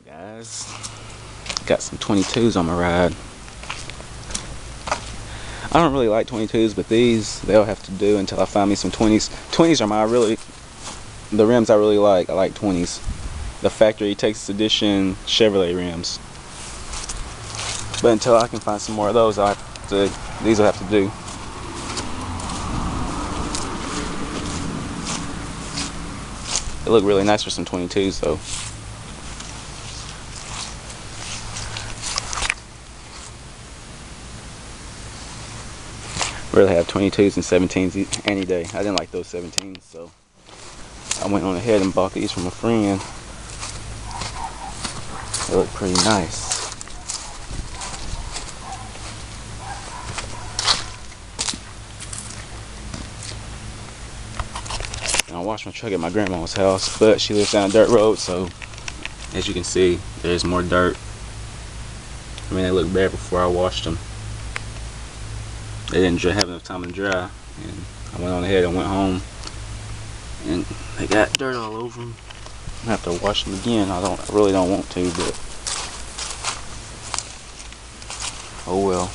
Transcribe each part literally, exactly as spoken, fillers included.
Guys, got some twenty-twos on my ride. I don't really like twenty-twos, but these, they'll have to do until I find me some twenties. twenties are my really, the rims I really like. I like twenties. The factory Texas edition Chevrolet rims. But until I can find some more of those, I have to, these will have to do. They look really nice for some twenty-twos though. Really have twenty-twos and seventeens any day. I didn't like those seventeens, so I went on ahead and bought these from a friend. They look pretty nice. And I washed my truck at my grandma's house, but she lives down a dirt road, so as you can see, there's more dirt. I mean, they look bad before I washed them. They didn't have enough time to dry, and I went on ahead and went home, and they got dirt all over them. I have to wash them again. I don't, I really don't want to, but oh well.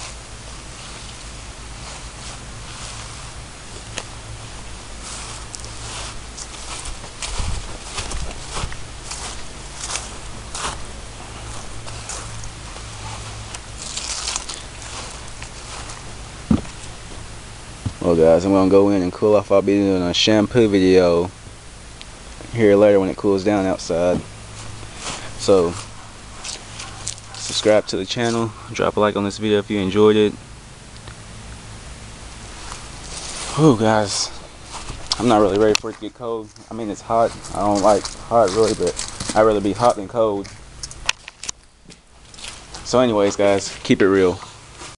Well guys, I'm gonna go in and cool off. I'll be doing a shampoo video here later when it cools down outside. So subscribe to the channel, drop a like on this video if you enjoyed it. Oh guys, I'm not really ready for it to get cold. I mean, it's hot. I don't like hot really, but I'd rather be hot than cold. So anyways guys, keep it real.